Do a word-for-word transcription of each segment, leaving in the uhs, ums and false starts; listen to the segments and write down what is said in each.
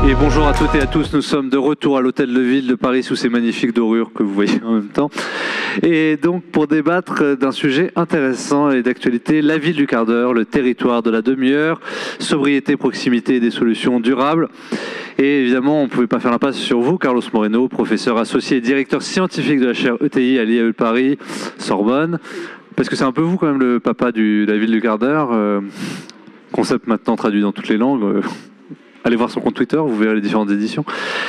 Et bonjour à toutes et à tous, nous sommes de retour à l'Hôtel de Ville de Paris sous ces magnifiques dorures que vous voyez en même temps. Et donc pour débattre d'un sujet intéressant et d'actualité, la ville du quart d'heure, le territoire de la demi-heure, sobriété, proximité et des solutions durables. Et évidemment, on ne pouvait pas faire l'impasse sur vous, Carlos Moreno, professeur associé et directeur scientifique de la chaire E T I à l'I A E de Paris, Sorbonne. Parce que c'est un peu vous quand même le papa du, de la ville du quart d'heure, euh, concept maintenant traduit dans toutes les langues. Euh, Allez voir son compte Twitter, vous verrez les différentes éditions.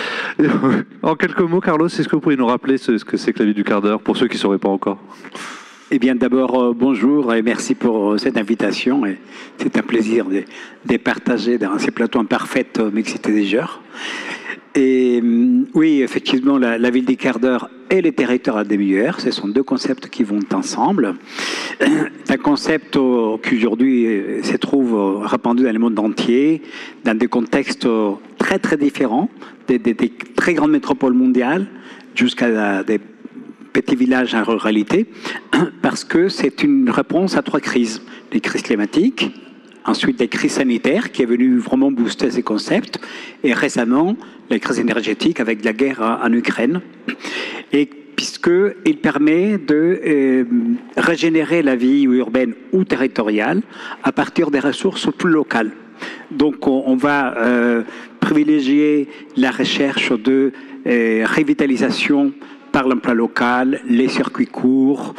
En quelques mots, Carlos, est-ce que vous pourriez nous rappeler ce, ce que c'est que la vie du quart d'heure, pour ceux qui ne sauraient pas encore? Eh bien, d'abord, euh, bonjour et merci pour euh, cette invitation. C'est un plaisir de, de partager dans ces plateaux en parfaite euh, mixité des genres. Et euh, oui, effectivement, la, la ville du quart d'heure et les territoires à demi-heure, ce sont deux concepts qui vont ensemble. C'est un concept euh, qui aujourd'hui euh, se trouve euh, répandu dans le monde entier, dans des contextes euh, très très différents, des, des, des très grandes métropoles mondiales jusqu'à des petits villages en ruralité, parce que c'est une réponse à trois crises. Les crises climatiques, ensuite les crises sanitaires qui est venue vraiment booster ces concepts, et récemment les crises énergétiques avec la guerre en Ukraine. Et puisqu'il permet de euh, régénérer la vie urbaine ou territoriale à partir des ressources plus locales. Donc on, on va euh, privilégier la recherche de euh, revitalisation par l'emploi local, les circuits courts,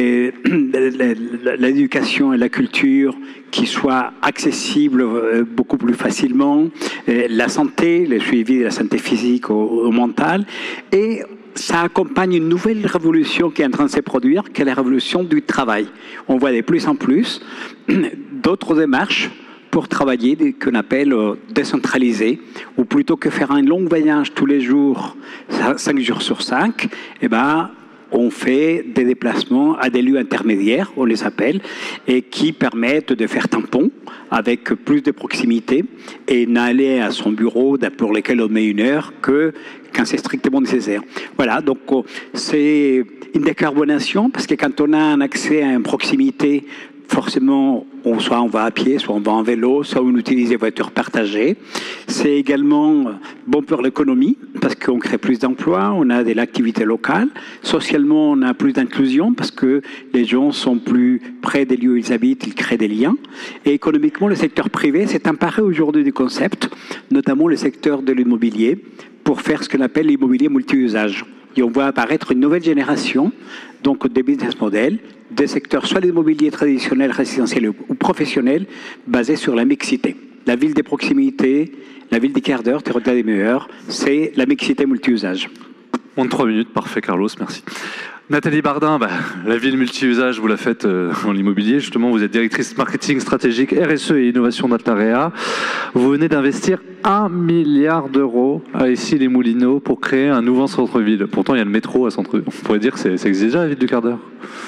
l'éducation et la culture qui soient accessibles beaucoup plus facilement, la santé, le suivi de la santé physique ou, ou mentale, et ça accompagne une nouvelle révolution qui est en train de se produire, qui est la révolution du travail. On voit de plus en plus d'autres démarches pour travailler, qu'on appelle euh, décentralisé, ou plutôt que faire un long voyage tous les jours, cinq jours sur cinq, eh ben, on fait des déplacements à des lieux intermédiaires, on les appelle, et qui permettent de faire tampon avec plus de proximité et n'aller à son bureau pour lequel on met une heure que quand c'est strictement nécessaire. Voilà, donc c'est une décarbonation, parce que quand on a un accès à une proximité, forcément, on, soit on va à pied, soit on va en vélo, soit on utilise des voitures partagées. C'est également bon pour l'économie, parce qu'on crée plus d'emplois, on a de l'activité locale. Socialement, on a plus d'inclusion, parce que les gens sont plus près des lieux où ils habitent, ils créent des liens. Et économiquement, le secteur privé s'est emparé aujourd'hui du concept, notamment le secteur de l'immobilier, pour faire ce qu'on appelle l'immobilier multi-usage. Et on voit apparaître une nouvelle génération, donc des business models, des secteurs soit l'immobilier traditionnel, résidentiel ou professionnel, basés sur la mixité. La ville des proximités, la ville des quarts d'heure, territoire des meilleurs, c'est la mixité multi-usage. Moins de trois minutes, parfait Carlos, merci. Nathalie Bardin, bah, la ville multi-usage, vous la faites euh, en l'immobilier. Justement, vous êtes directrice marketing stratégique R S E et innovation d'Altarea. Vous venez d'investir un milliard d'euros à Issy-les-Moulineaux pour créer un nouveau centre-ville. Pourtant, il y a le métro à centre. On pourrait dire que ça existe déjà, la ville du quart d'heure.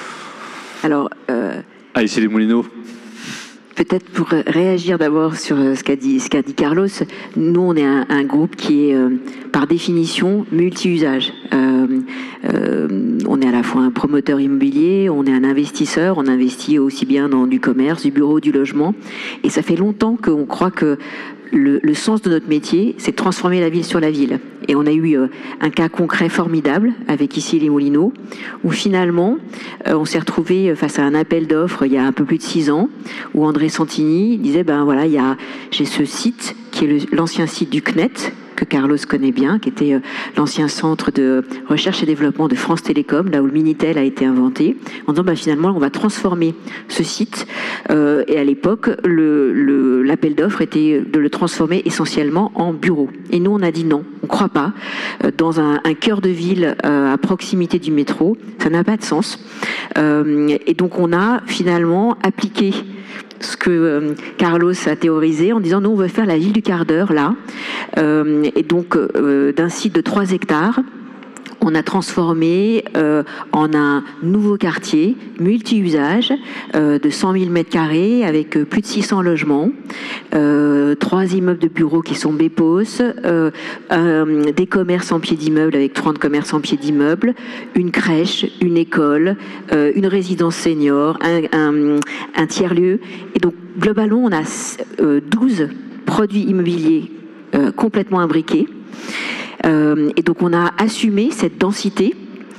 Alors, euh, à Issy-les-Moulineaux. Peut-être pour réagir d'abord sur ce qu'a dit, ce qu'a dit Carlos, nous on est un, un groupe qui est euh, par définition multi-usage. Euh, euh, on est à la fois un promoteur immobilier, on est un investisseur, on investit aussi bien dans du commerce, du bureau, du logement. Et ça fait longtemps qu'on croit que le, le sens de notre métier, c'est de transformer la ville sur la ville. Et on a eu euh, un cas concret formidable avec Issy-les-Moulineaux, où finalement, euh, on s'est retrouvé face à un appel d'offres il y a un peu plus de six ans, où André Santini disait, ben voilà, il y a, j'ai ce site qui est le, l'ancien site du C N E T, que Carlos connaît bien, qui était euh, l'ancien centre de recherche et développement de France Télécom, là où le Minitel a été inventé, en disant bah, finalement on va transformer ce site. Euh, et à l'époque, le, le, l'appel d'offres était de le transformer essentiellement en bureau. Et nous on a dit non, on ne croit pas. Euh, dans un, un cœur de ville euh, à proximité du métro, ça n'a pas de sens. Euh, et donc on a finalement appliqué ce que euh, Carlos a théorisé en disant nous on veut faire la ville du quart d'heure là, euh, et donc euh, d'un site de trois hectares on a transformé euh, en un nouveau quartier multi-usage euh, de cent mille mètres carrés avec euh, plus de six cents logements, euh, trois immeubles de bureaux qui sont Bepos, euh, euh, des commerces en pied d'immeuble avec trente commerces en pied d'immeuble, une crèche, une école, euh, une résidence senior, un, un, un tiers-lieu. Et donc globalement on a euh, douze produits immobiliers euh, complètement imbriqués. Euh, et donc on a assumé cette densité.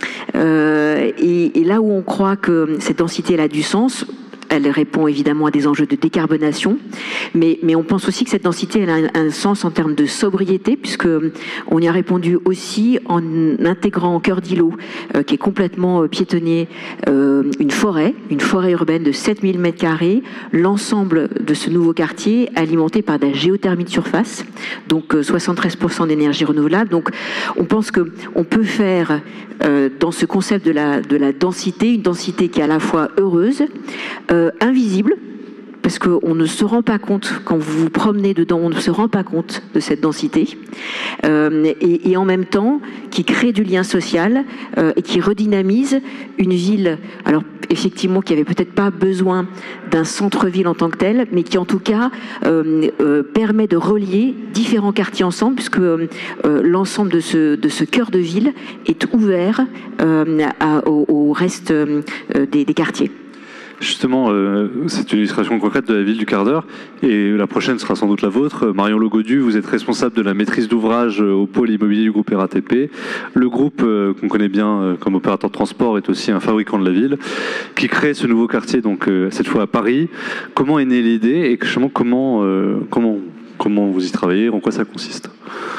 Euh, et, et là où on croit que cette densité elle a du sens, elle répond évidemment à des enjeux de décarbonation, mais, mais on pense aussi que cette densité elle a un, un sens en termes de sobriété, puisque on y a répondu aussi en intégrant en cœur d'îlot, euh, qui est complètement euh, piétonnier, euh, une forêt, une forêt urbaine de sept mille mètres carrés, l'ensemble de ce nouveau quartier alimenté par de la géothermie de surface, donc euh, soixante-treize pour cent d'énergie renouvelable. Donc on pense que on peut faire euh, dans ce concept de la, de la densité, une densité qui est à la fois heureuse, euh, invisible, parce qu'on ne se rend pas compte, quand vous vous promenez dedans, on ne se rend pas compte de cette densité, euh, et, et en même temps, qui crée du lien social euh, et qui redynamise une ville, alors effectivement, qui avait peut-être pas besoin d'un centre-ville en tant que tel, mais qui en tout cas euh, euh, permet de relier différents quartiers ensemble, puisque euh, l'ensemble de ce, de ce cœur de ville est ouvert euh, à, au, au reste euh, des, des quartiers. Justement, euh, c'est une illustration concrète de la ville du quart d'heure, et la prochaine sera sans doute la vôtre. Marion Logodu, vous êtes responsable de la maîtrise d'ouvrage au pôle immobilier du groupe R A T P. Le groupe, euh, qu'on connaît bien euh, comme opérateur de transport, est aussi un fabricant de la ville, qui crée ce nouveau quartier, donc euh, cette fois à Paris. Comment est née l'idée, et justement, comment, euh, comment, comment vous y travaillez, en quoi ça consiste ?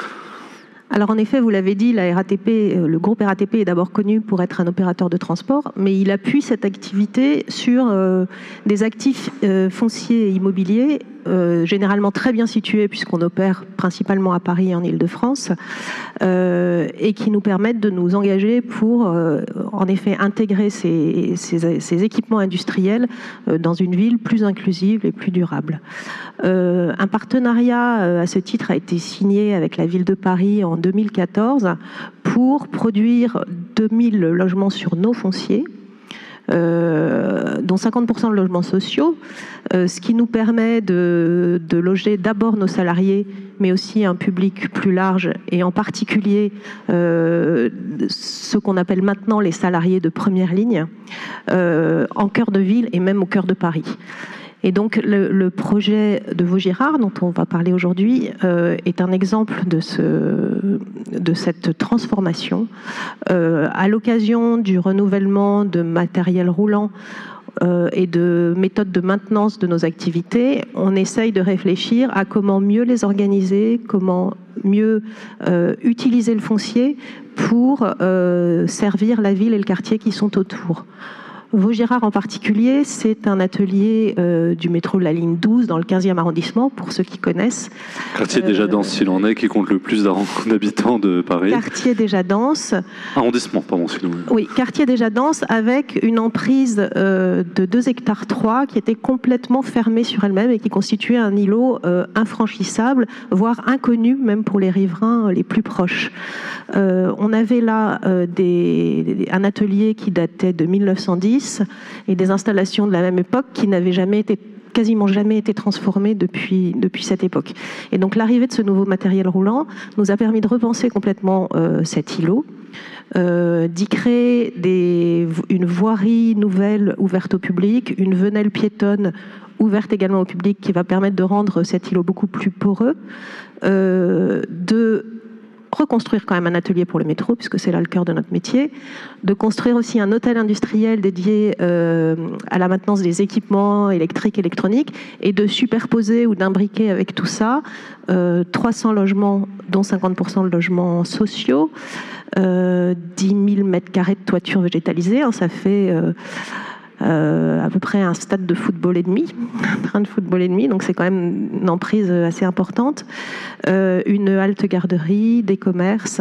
Alors en effet, vous l'avez dit, la R A T P, le groupe R A T P est d'abord connu pour être un opérateur de transport, mais il appuie cette activité sur euh, des actifs euh, fonciers et immobiliers, euh, généralement très bien situés puisqu'on opère principalement à Paris et en Île-de-France, euh, et qui nous permettent de nous engager pour euh, en effet intégrer ces, ces, ces équipements industriels euh, dans une ville plus inclusive et plus durable. Euh, un partenariat euh, à ce titre a été signé avec la ville de Paris en deux mille quatorze pour produire deux mille logements sur nos fonciers, euh, dont cinquante pour cent de logements sociaux, euh, ce qui nous permet de, de loger d'abord nos salariés, mais aussi un public plus large, et en particulier euh, ce qu'on appelle maintenant les salariés de première ligne, euh, en cœur de ville et même au cœur de Paris. Et donc le, le projet de Vaugirard, dont on va parler aujourd'hui, euh, est un exemple de, ce, de cette transformation. Euh, à l'occasion du renouvellement de matériel roulant euh, et de méthodes de maintenance de nos activités, on essaye de réfléchir à comment mieux les organiser, comment mieux euh, utiliser le foncier pour euh, servir la ville et le quartier qui sont autour. Vaugirard en particulier, c'est un atelier euh, du métro de la ligne douze dans le quinzième arrondissement, pour ceux qui connaissent. Quartier déjà euh, dense s'il en est, qui compte le plus d'habitants de Paris. Quartier déjà dense. Arrondissement, pardon, sinon. Oui, quartier déjà dense avec une emprise euh, de deux hectares trois qui était complètement fermée sur elle-même et qui constituait un îlot euh, infranchissable, voire inconnu même pour les riverains les plus proches. Euh, on avait là euh, des, un atelier qui datait de mille neuf cent dix et des installations de la même époque qui n'avaient jamais été, quasiment jamais été transformées depuis, depuis cette époque. Et donc l'arrivée de ce nouveau matériel roulant nous a permis de repenser complètement euh, cet îlot, euh, d'y créer des, une voirie nouvelle ouverte au public, une venelle piétonne ouverte également au public qui va permettre de rendre cet îlot beaucoup plus poreux, euh, de reconstruire quand même un atelier pour le métro, puisque c'est là le cœur de notre métier, de construire aussi un hôtel industriel dédié euh, à la maintenance des équipements électriques, électroniques, et de superposer ou d'imbriquer avec tout ça euh, trois cents logements, dont cinquante pour cent de logements sociaux, euh, dix mille mètres carrés de toiture végétalisée, hein, ça fait... Euh, Euh, à peu près un stade de football et demi, un train de football et demi, donc c'est quand même une emprise assez importante. Euh, une halte garderie, des commerces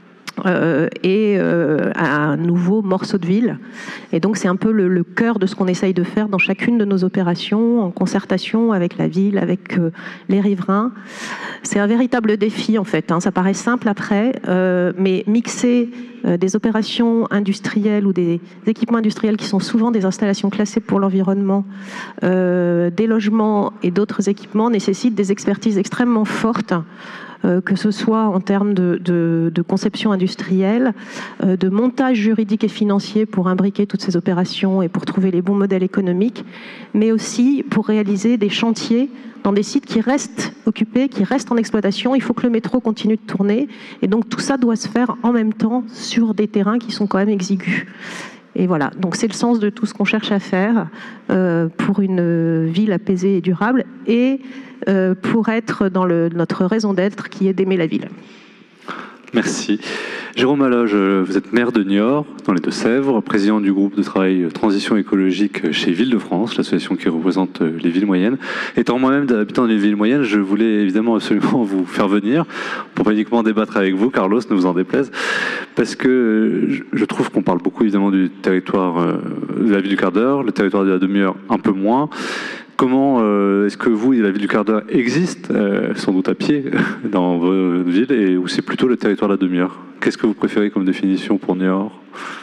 euh, et euh, un nouveau morceau de ville. Et donc c'est un peu le, le cœur de ce qu'on essaye de faire dans chacune de nos opérations, en concertation avec la ville, avec euh, les riverains. C'est un véritable défi en fait, hein. Ça paraît simple après, euh, mais mixer euh, des opérations industrielles ou des équipements industriels qui sont souvent des installations classées pour l'environnement, euh, des logements et d'autres équipements nécessite des expertises extrêmement fortes euh, que ce soit en termes de, de, de conception industrielle, euh, de montage juridique et financier pour imbriquer toutes ces opérations et pour trouver les bons modèles économiques, mais aussi pour réaliser des chantiers dans des sites qui restent occupés, qui restent en exploitation. Il faut que le métro continue de tourner. Et donc tout ça doit se faire en même temps sur des terrains qui sont quand même exigus. Et voilà, donc c'est le sens de tout ce qu'on cherche à faire euh, pour une ville apaisée et durable et euh, pour être dans le, notre raison d'être qui est d'aimer la ville. Merci. Jérôme Alloge, vous êtes maire de Niort, dans les Deux-Sèvres, président du groupe de travail Transition écologique chez Ville-de-France, l'association qui représente les villes moyennes. Étant moi-même habitant d'une ville moyenne, je voulais évidemment absolument vous faire venir, pour pas uniquement débattre avec vous, Carlos, ne vous en déplaise, parce que je trouve qu'on parle beaucoup évidemment du territoire de la ville du quart d'heure, le territoire de la demi-heure un peu moins. Comment euh, est-ce que vous, la ville du quart d'heure existe, euh, sans doute à pied, dans vos villes, et où c'est plutôt le territoire de la demi-heure? Qu'est-ce que vous préférez comme définition pour Niort?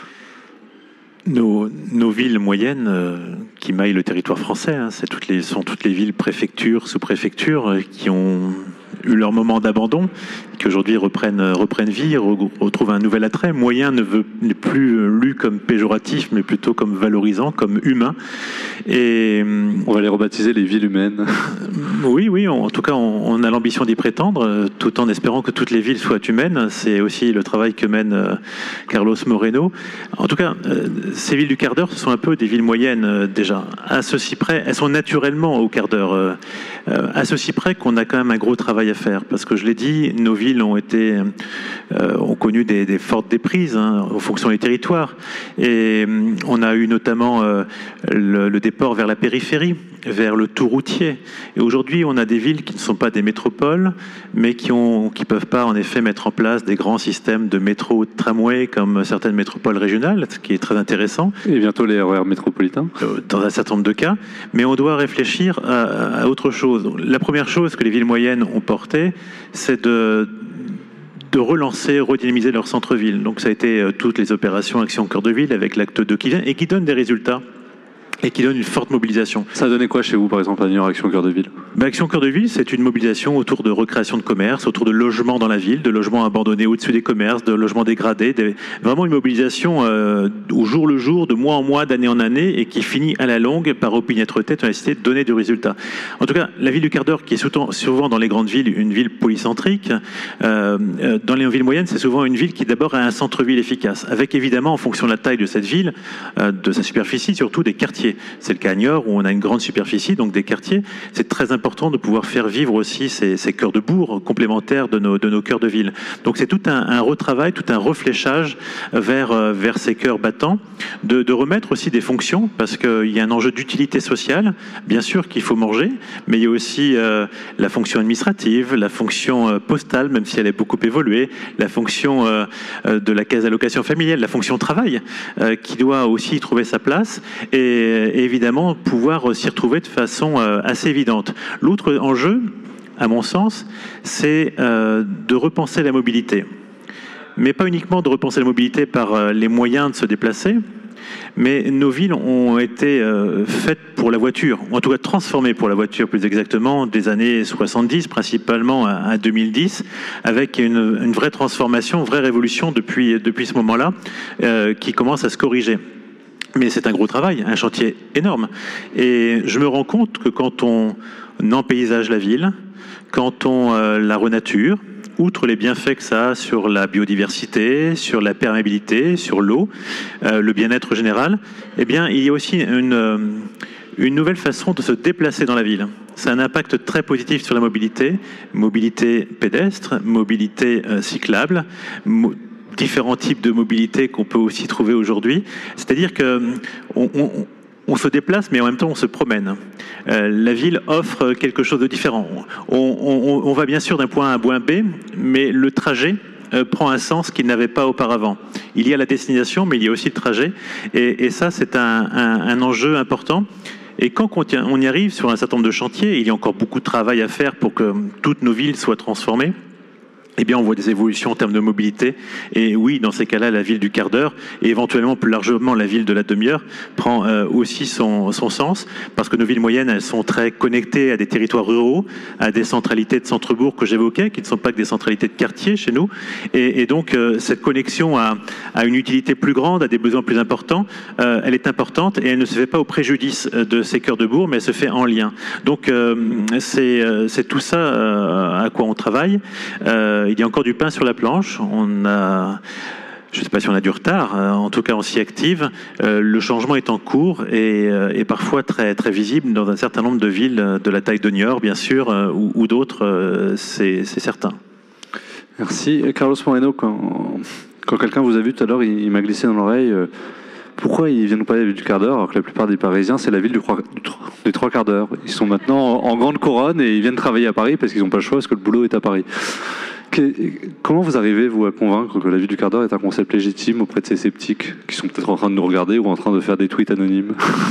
Nos, nos villes moyennes euh, qui maillent le territoire français, hein, c'est toutes les, sont toutes les villes préfectures, sous-préfectures, euh, qui ont eu leur moment d'abandon, qui aujourd'hui reprennent, reprennent vie, retrouvent un nouvel attrait. Moyen ne veut, n'est plus lu comme péjoratif, mais plutôt comme valorisant, comme humain. Et on va les rebaptiser les villes humaines. Oui, oui, en tout cas, on, on a l'ambition d'y prétendre, tout en espérant que toutes les villes soient humaines. C'est aussi le travail que mène euh, Carlos Moreno. En tout cas, euh, ces villes du quart d'heure, ce sont un peu des villes moyennes euh, déjà. À ceci près, elles sont naturellement au quart d'heure. Euh, à ceci près qu'on a quand même un gros travail à faire, parce que je l'ai dit, nos villes ont été, euh, ont connu des, des fortes déprises hein, en fonction des territoires, et euh, on a eu notamment euh, le, le déport vers la périphérie, vers le tout routier. Et aujourd'hui, on a des villes qui ne sont pas des métropoles, mais qui ont, qui peuvent pas en effet mettre en place des grands systèmes de métro ou de tramway comme certaines métropoles régionales, ce qui est très intéressant. Et bientôt les R E R métropolitains. Dans un certain nombre de cas, mais on doit réfléchir à, à autre chose. La première chose que les villes moyennes ont portée, c'est de de relancer, redynamiser leur centre-ville. Donc ça a été euh, toutes les opérations Action Cœur de Ville avec l'acte deux qui vient et qui donne des résultats et qui donne une forte mobilisation. Ça a donné quoi chez vous, par exemple, à Niort, Action Cœur de Ville? Ben, Action Cœur de Ville, c'est une mobilisation autour de recréation de commerce, autour de logements dans la ville, de logements abandonnés au-dessus des commerces, de logements dégradés, des... vraiment une mobilisation euh, au jour le jour, de mois en mois, d'année en année, et qui finit à la longue par opiniâtreté, de nécessité de donner du résultat. En tout cas, la ville du quart d'heure, qui est souvent dans les grandes villes une ville polycentrique, euh, dans les villes moyennes, c'est souvent une ville qui d'abord a un centre-ville efficace, avec évidemment, en fonction de la taille de cette ville, euh, de sa superficie, surtout des quartiers. C'est le cas à Niort où on a une grande superficie, donc des quartiers. C'est très important de pouvoir faire vivre aussi ces, ces cœurs de bourg complémentaires de nos, de nos cœurs de ville. Donc c'est tout un, un retravail, tout un refléchage vers, vers ces cœurs battants, de, de remettre aussi des fonctions, parce qu'il y a un enjeu d'utilité sociale. Bien sûr qu'il faut manger, mais il y a aussi euh, la fonction administrative, la fonction euh, postale, même si elle est beaucoup évoluée, la fonction euh, de la caisse d'allocation familiale, la fonction travail, euh, qui doit aussi trouver sa place. Et et évidemment pouvoir s'y retrouver de façon euh, assez évidente. L'autre enjeu, à mon sens, c'est euh, de repenser la mobilité. Mais pas uniquement de repenser la mobilité par euh, les moyens de se déplacer, mais nos villes ont été euh, faites pour la voiture, ou en tout cas transformées pour la voiture plus exactement, des années soixante-dix, principalement à, à deux mille dix, avec une, une vraie transformation, une vraie révolution depuis, depuis ce moment-là, euh, qui commence à se corriger. Mais c'est un gros travail, un chantier énorme. Et je me rends compte que quand on empaysage la ville, quand on euh, la renature, outre les bienfaits que ça a sur la biodiversité, sur la perméabilité, sur l'eau, euh, le bien-être général, eh bien, il y a aussi une, euh, une nouvelle façon de se déplacer dans la ville. C'est un impact très positif sur la mobilité, mobilité pédestre, mobilité euh, cyclable, mo différents types de mobilité qu'on peut aussi trouver aujourd'hui. C'est-à-dire que on, on, on se déplace, mais en même temps on se promène. Euh, la ville offre quelque chose de différent. On, on, on va bien sûr d'un point A à un point B, mais le trajet euh, prend un sens qu'il n'avait pas auparavant. Il y a la destination, mais il y a aussi le trajet. Et, et ça, c'est un, un, un enjeu important. Et quand on y arrive sur un certain nombre de chantiers, il y a encore beaucoup de travail à faire pour que toutes nos villes soient transformées. eh bien, on voit des évolutions en termes de mobilité. Et oui, dans ces cas-là, la ville du quart d'heure, et éventuellement plus largement la ville de la demi-heure, prend euh, aussi son, son sens, parce que nos villes moyennes, elles sont très connectées à des territoires ruraux, à des centralités de centre-bourg que j'évoquais, qui ne sont pas que des centralités de quartier chez nous. Et, et donc, euh, cette connexion a, a une utilité plus grande, a des besoins plus importants. Euh, elle est importante et elle ne se fait pas au préjudice de ces cœurs de bourg, mais elle se fait en lien. Donc, euh, c'est, c'est tout ça euh, à quoi on travaille. Euh, Il y a encore du pain sur la planche. On a, je ne sais pas si on a du retard. En tout cas, on s'y active. Le changement est en cours et, et parfois très, très visible dans un certain nombre de villes de la taille de Niort, bien sûr, ou, ou d'autres. C'est, c'est certain. Merci. Carlos Moreno, quand, quand quelqu'un vous a vu tout à l'heure, il, il m'a glissé dans l'oreille. Euh, pourquoi ils viennent nous parler de la ville du quart d'heure alors que la plupart des Parisiens, c'est la ville du, du, des trois quarts d'heure. Ils sont maintenant en, en grande couronne et ils viennent travailler à Paris parce qu'ils n'ont pas le choix parce que le boulot est à Paris. Comment vous arrivez, vous, à convaincre que la ville du quart d'heure est un concept légitime auprès de ces sceptiques qui sont peut-être en train de nous regarder ou en train de faire des tweets anonymes?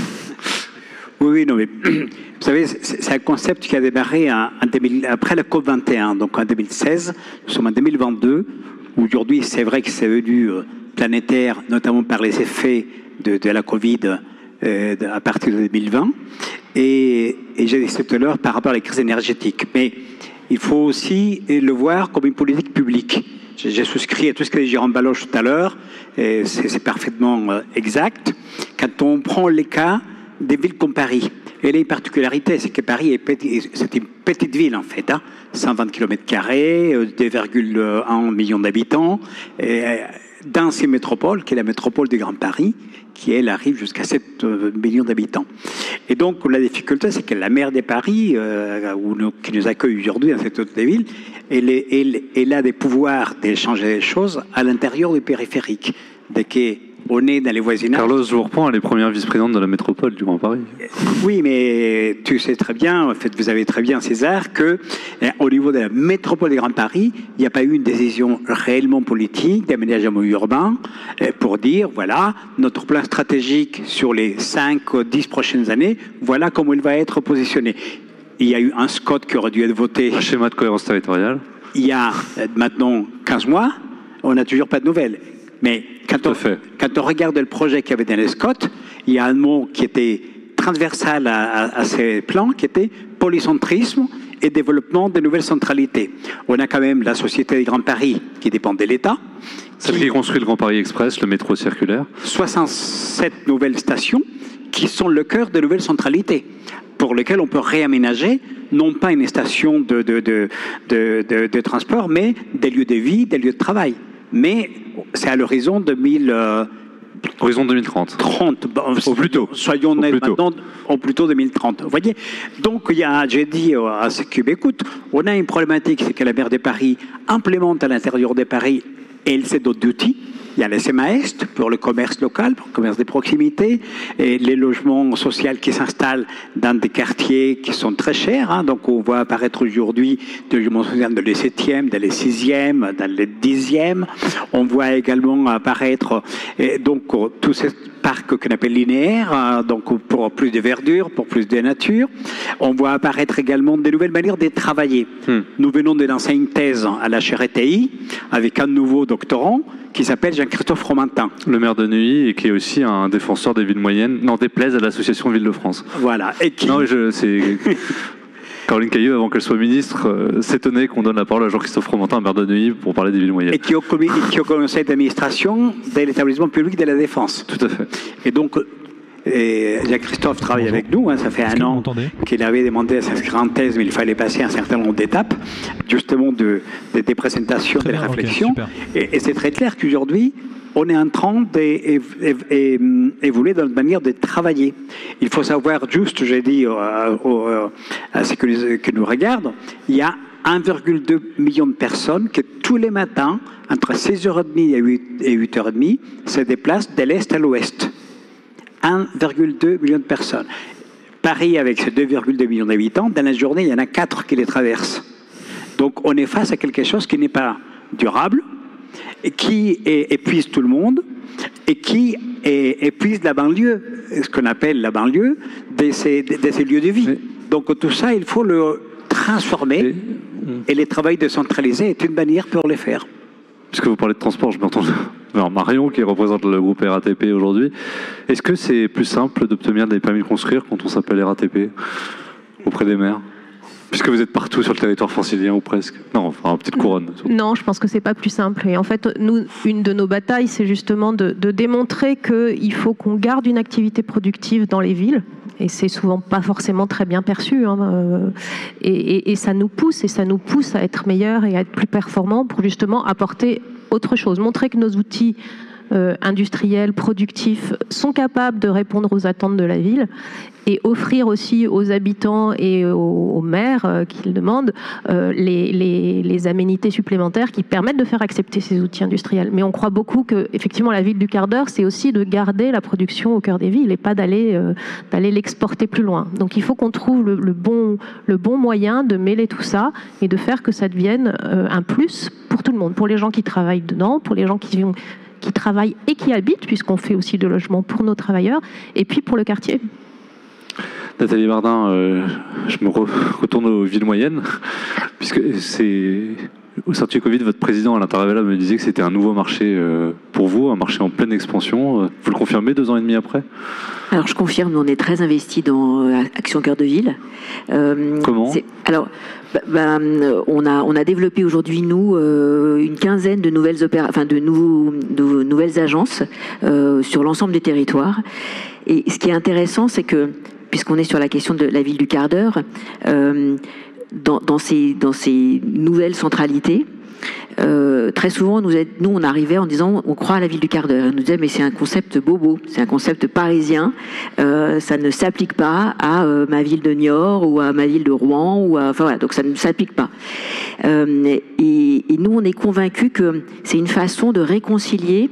Oui, oui, non, mais vous savez, c'est un concept qui a démarré en, en deux mille, après la COP vingt et un, donc en deux mille seize. Nous sommes en deux mille vingt-deux. Aujourd'hui, c'est vrai que c'est devenu planétaire, notamment par les effets de, de la Covid euh, à partir de deux mille vingt. Et, et j'ai dit tout à l'heure par rapport à la crise énergétique. Mais il faut aussi le voir comme une politique publique. J'ai souscrit à tout ce qu'a dit Jérôme Baloche tout à l'heure, et c'est parfaitement exact. Quand on prend les cas des villes comme Paris, et là, une particularité, c'est que Paris est petit, c'est une petite ville en fait, hein, cent vingt kilomètres carrés, deux virgule un millions d'habitants, dans ces métropoles, qui est la métropole du Grand Paris, qui elle arrive jusqu'à sept millions d'habitants. Et donc la difficulté, c'est que la maire de Paris, euh, où nous, qui nous accueille aujourd'hui dans cette autre ville, elle, est, elle, elle a des pouvoirs d'échanger les choses à l'intérieur du périphérique. Dès qu'on est dans les voisinages. Carlos, je vous reprends, elle est première vice-présidente de la métropole du Grand Paris. Oui, mais tu sais très bien, en fait, vous savez très bien, César, que eh, au niveau de la métropole du Grand Paris, il n'y a pas eu une décision réellement politique d'aménagement urbain eh, pour dire, voilà, notre plan stratégique sur les cinq dix prochaines années, voilà comment il va être positionné. Il y a eu un SCOT qui aurait dû être voté. Un schéma de cohérence territoriale. Il y a eh, maintenant quinze mois, on n'a toujours pas de nouvelles. Mais quand on, quand on regarde le projet qu'il y avait dans les SCOT, il y a un mot qui était transversal à, à, à ces plans, qui était polycentrisme et développement de nouvelles centralités. On a quand même la Société du Grand Paris qui dépend de l'État. Celle qui construit le Grand Paris Express, le métro circulaire. soixante-sept nouvelles stations qui sont le cœur de nouvelles centralités, pour lesquelles on peut réaménager, non pas une station de, de, de, de, de, de transport, mais des lieux de vie, des lieux de travail. Mais c'est à l'horizon deux mille... Euh, Horizon deux mille trente. trente, bon, au plus tôt. Soyons honnêtes maintenant, au plus tôt deux mille trente. Vous voyez? Donc, il y a, j'ai dit à ceux qui m'écoutent, on a une problématique, c'est que la maire de Paris implémente à l'intérieur de Paris L C d'outils. Il y a les S M A Est pour le commerce local, pour le commerce de proximité, et les logements sociaux qui s'installent dans des quartiers qui sont très chers. Hein. Donc, on voit apparaître aujourd'hui des logements sociaux dans les septièmes, dans les sixièmes, dans les dixièmes. On voit également apparaître et donc tous ces parcs qu'on appelle linéaires, donc pour plus de verdure, pour plus de nature. On voit apparaître également des nouvelles manières de travailler. Hmm. Nous venons de lancer une thèse à la H R T I avec un nouveau doctorant qui s'appelle Jean-Christophe Fromentin. Le maire de Neuilly et qui est aussi un défenseur des villes moyennes, n'en déplaise à l'association Ville de France. Voilà. Et qui... Non, je, c'est... Caroline Cailleux, avant qu'elle soit ministre, euh, s'étonnait qu'on donne la parole à Jean-Christophe Fromentin, maire de Neuilly, pour parler des villes moyennes. Et qui est au, comité, qui est au conseil d'administration de l'établissement public de la Défense. Tout à fait. Et donc, Jacques-Christophe travaille Bonjour. avec nous, hein, ça fait un an qu'il avait demandé à s'inscrire en thèse, mais il fallait passer un certain nombre d'étapes, justement de, de, des présentations, très des bien, réflexions. Okay, et et c'est très clair qu'aujourd'hui, on est en train d'évoluer dans notre manière de travailler. Il faut savoir, juste, j'ai dit euh, euh, à ceux qui, qui nous regardent, il y a un virgule deux million de personnes qui, tous les matins, entre seize heures trente et huit heures trente, se déplacent de l'Est à l'Ouest. un virgule deux million de personnes. Paris, avec ses deux virgule deux millions d'habitants, dans la journée, il y en a quatre qui les traversent. Donc, on est face à quelque chose qui n'est pas durable, et qui épuise tout le monde, et qui épuise la banlieue, ce qu'on appelle la banlieue, de ces, de ces lieux de vie. Oui. Donc, tout ça, il faut le transformer et, et le travail décentralisé est une manière pour le faire. Puisque vous parlez de transport, je m'entends vers Marion qui représente le groupe R A T P aujourd'hui. Est-ce que c'est plus simple d'obtenir des permis de construire quand on s'appelle R A T P auprès des maires ? Puisque vous êtes partout sur le territoire francilien ou presque. Non, enfin, petite couronne. Non, je pense que c'est pas plus simple. Et en fait, nous, une de nos batailles, c'est justement de, de démontrer qu'il faut qu'on garde une activité productive dans les villes. Et c'est souvent pas forcément très bien perçu. Hein. Et, et, et ça nous pousse, et ça nous pousse à être meilleurs et à être plus performants pour justement apporter autre chose. Montrer que nos outils euh, industriels, productifs, sont capables de répondre aux attentes de la ville. Et offrir aussi aux habitants et aux, aux maires euh, qui le demandent euh, les, les, les aménités supplémentaires qui permettent de faire accepter ces outils industriels. Mais on croit beaucoup que effectivement la ville du quart d'heure, c'est aussi de garder la production au cœur des villes et pas d'aller euh, d'aller l'exporter plus loin. Donc il faut qu'on trouve le, le, bon, le bon moyen de mêler tout ça et de faire que ça devienne euh, un plus pour tout le monde, pour les gens qui travaillent dedans, pour les gens qui vivent, qui travaillent et qui habitent, puisqu'on fait aussi de logement pour nos travailleurs, et puis pour le quartier. Nathalie Bardin, euh, je me re retourne aux villes moyennes, puisque c'est au sortie Covid, votre président Alain Taravella me disait que c'était un nouveau marché euh, pour vous, un marché en pleine expansion. Vous le confirmez deux ans et demi après ? Alors je confirme, on est très investis dans euh, Action Cœur de Ville. Euh, Comment ? Alors, bah, bah, on a on a développé aujourd'hui nous euh, une quinzaine de nouvelles opéra enfin de, nou de nouvelles agences euh, sur l'ensemble du territoire. Et ce qui est intéressant, c'est que puisqu'on est sur la question de la ville du quart d'heure, euh, dans, dans, ces, dans ces nouvelles centralités, euh, très souvent, nous, nous, on arrivait en disant on croit à la ville du quart d'heure. On nous disait mais c'est un concept bobo, c'est un concept parisien, euh, ça ne s'applique pas à euh, ma ville de Niort ou à ma ville de Rouen, ou à, enfin voilà, donc ça ne s'applique pas. Euh, et, et nous, on est convaincus que c'est une façon de réconcilier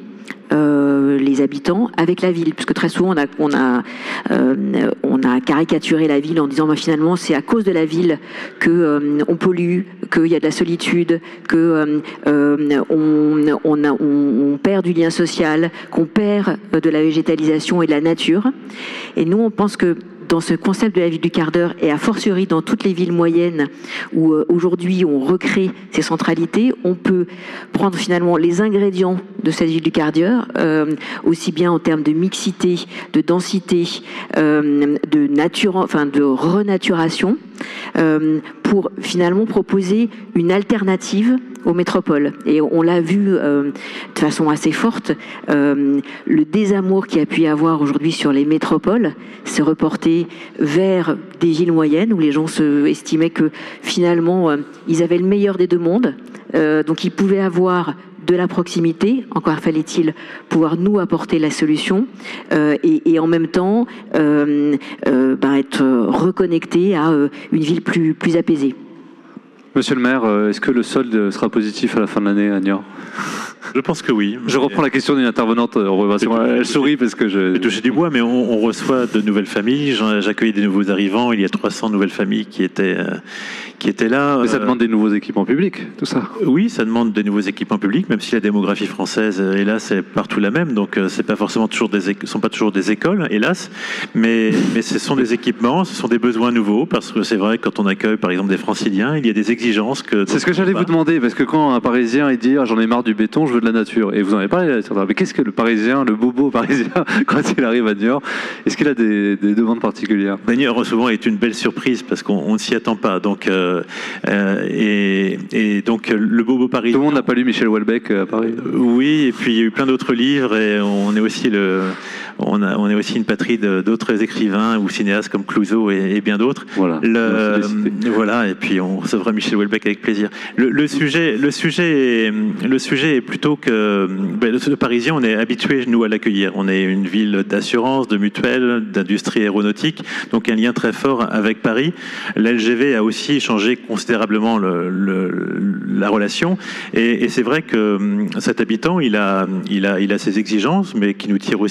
Euh, les habitants avec la ville, parce que très souvent on a on a euh, on a caricaturé la ville en disant bah, finalement c'est à cause de la ville que euh, on pollue, qu'il y a de la solitude, que euh, euh, on on, a, on on perd du lien social, qu'on perd de la végétalisation et de la nature. Et nous on pense que dans ce concept de la ville du quart d'heure, et a fortiori dans toutes les villes moyennes où euh, aujourd'hui on recrée ces centralités, on peut prendre finalement les ingrédients de cette ville du quart d'heure, euh, aussi bien en termes de mixité, de densité, euh, de nature, enfin de renaturation, euh, pour finalement proposer une alternative aux métropoles. Et on l'a vu euh, de façon assez forte, euh, le désamour qu'il y a pu y avoir aujourd'hui sur les métropoles s'est reporté vers des villes moyennes où les gens se estimaient que finalement euh, ils avaient le meilleur des deux mondes, euh, donc ils pouvaient avoir de la proximité, encore fallait-il pouvoir nous apporter la solution, euh, et, et en même temps euh, euh, bah, être reconnecté à euh, une ville plus, plus apaisée. Monsieur le maire, est-ce que le solde sera positif à la fin de l'année à Niort ? Je pense que oui. Je reprends la question d'une intervenante. Elle sourit parce que je... J'ai touché du bois, mais on, on reçoit de nouvelles familles. J'accueille des nouveaux arrivants. Il y a trois cents nouvelles familles qui étaient, euh, qui étaient là. Mais ça demande des nouveaux équipements publics, tout ça. Oui, ça demande des nouveaux équipements publics, même si la démographie française, hélas, est partout la même. Donc, c'est pas forcément toujours des, sont pas toujours des écoles, hélas. Mais, mais ce sont des équipements, ce sont des besoins nouveaux, parce que c'est vrai que quand on accueille, par exemple, des Franciliens, il y a des exigences que. C'est ce que j'allais vous demander, parce que quand un Parisien il dit ah, j'en ai marre du béton, je veux de la nature, et vous en avez parlé de la nature, mais qu'est-ce que le Parisien, le bobo parisien, quand il arrive à Niort, est-ce qu'il a des, des demandes particulières ? Niort souvent est une belle surprise parce qu'on ne s'y attend pas. Donc, euh, euh, et, et donc le bobo parisien. Tout le monde n'a pas lu Michel Houellebecq à Paris. Euh, oui, et puis il y a eu plein d'autres livres, et on est aussi le. On, a, on est aussi une patrie d'autres écrivains ou cinéastes comme Clouzot et, et bien d'autres. Voilà. Le, voilà. Et puis on recevra Michel Houellebecq avec plaisir. Le, le sujet, le sujet, est, le sujet est plutôt que ben, le Parisien, on est habitué nous à l'accueillir. On est une ville d'assurance, de mutuelle, d'industrie aéronautique, donc un lien très fort avec Paris. L'L G V a aussi changé considérablement le, le, la relation, et, et c'est vrai que cet habitant, il a, il a, il a ses exigences, mais qui nous tire aussi vers le haut.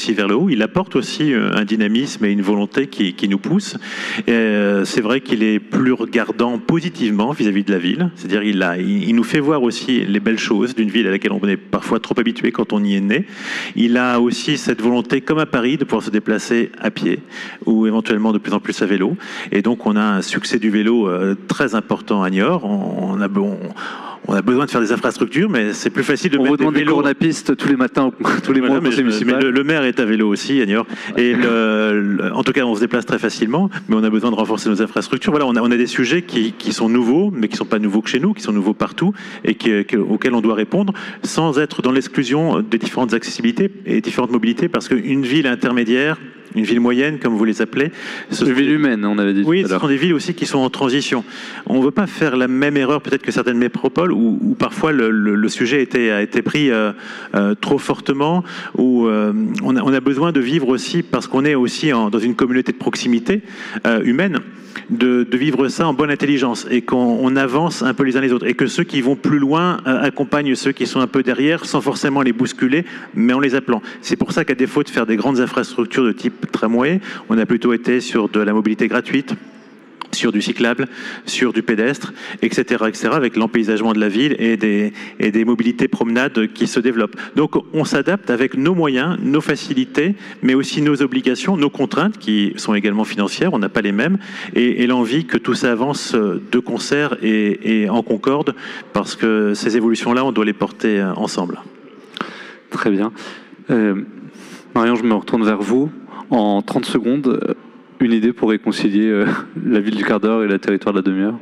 il apporte aussi un dynamisme et une volonté qui, qui nous pousse. Euh, c'est vrai qu'il est plus regardant positivement vis-à-vis de la ville, c'est-à-dire il, a, il, il nous fait voir aussi les belles choses d'une ville à laquelle on est parfois trop habitué quand on y est né. Il a aussi cette volonté, comme à Paris, de pouvoir se déplacer à pied ou éventuellement de plus en plus à vélo. Et donc on a un succès du vélo euh, très important à Niort. On, on a bon, On a besoin de faire des infrastructures, mais c'est plus facile de on mettre des vélos. On vous demande des piste tous les matins, tous les voilà, mois. Mais, mais le, le maire est à vélo aussi, à Niort. Et le, le, en tout cas, on se déplace très facilement, mais on a besoin de renforcer nos infrastructures. Voilà, on a, on a des sujets qui, qui sont nouveaux, mais qui ne sont pas nouveaux que chez nous, qui sont nouveaux partout, et qui, qui, auxquels on doit répondre, sans être dans l'exclusion des différentes accessibilités et différentes mobilités, parce qu'une ville intermédiaire, une ville moyenne, comme vous les appelez. Ce une ville humaine, on avait dit. Oui, ce sont des villes aussi qui sont en transition. On ne veut pas faire la même erreur peut-être que certaines métropoles où, où parfois le, le, le sujet a été, a été pris euh, euh, trop fortement, où euh, on, a, on a besoin de vivre aussi, parce qu'on est aussi en, dans une communauté de proximité euh, humaine, de, de vivre ça en bonne intelligence et qu'on on avance un peu les uns les autres et que ceux qui vont plus loin euh, accompagnent ceux qui sont un peu derrière sans forcément les bousculer, mais en les appelant. C'est pour ça qu'à défaut de faire des grandes infrastructures de type tramway, on a plutôt été sur de la mobilité gratuite, sur du cyclable, sur du pédestre, et cetera, et cetera, avec l'empaysagement de la ville et des, et des mobilités promenades qui se développent. Donc on s'adapte avec nos moyens, nos facilités, mais aussi nos obligations, nos contraintes qui sont également financières, on n'a pas les mêmes, et, et l'envie que tout ça avance de concert et, et en concorde, parce que ces évolutions-là, on doit les porter ensemble. Très bien. Euh, Marion, je me retourne vers vous. En trente secondes, une idée pour réconcilier euh, la ville du quart d'heure et le territoire de la demi-heure?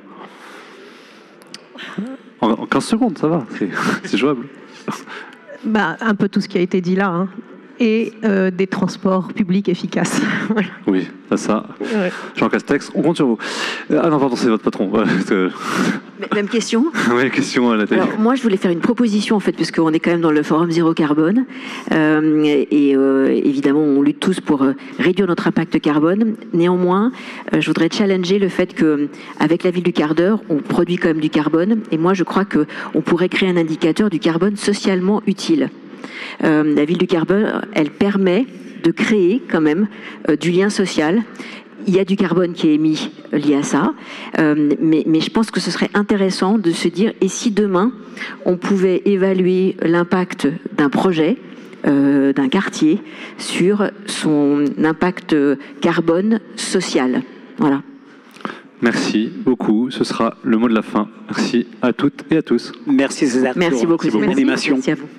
En, en quinze secondes, ça va, c'est jouable. Bah, un peu tout ce qui a été dit là, hein. Et euh, des transports publics efficaces. Oui, ça, ça. Ouais. Jean Castex, on compte sur vous. Ah non, pardon, c'est votre patron. Même question. Oui, question à la télé. Alors, moi, je voulais faire une proposition, en fait, puisqu'on est quand même dans le Forum Zéro Carbone. Euh, et euh, évidemment, on lutte tous pour euh, réduire notre impact carbone. Néanmoins, euh, je voudrais challenger le fait qu'avec la ville du quart d'heure, on produit quand même du carbone. Et moi, je crois qu'on pourrait créer un indicateur du carbone socialement utile. Euh, la ville du carbone, elle permet de créer quand même euh, du lien social. Il y a du carbone qui est émis lié à ça, euh, mais, mais je pense que ce serait intéressant de se dire, et si demain on pouvait évaluer l'impact d'un projet, euh, d'un quartier, sur son impact carbone social. Voilà. Merci beaucoup. Ce sera le mot de la fin. Merci à toutes et à tous. Merci César. Merci beaucoup. Merci beaucoup. Merci, merci à vous.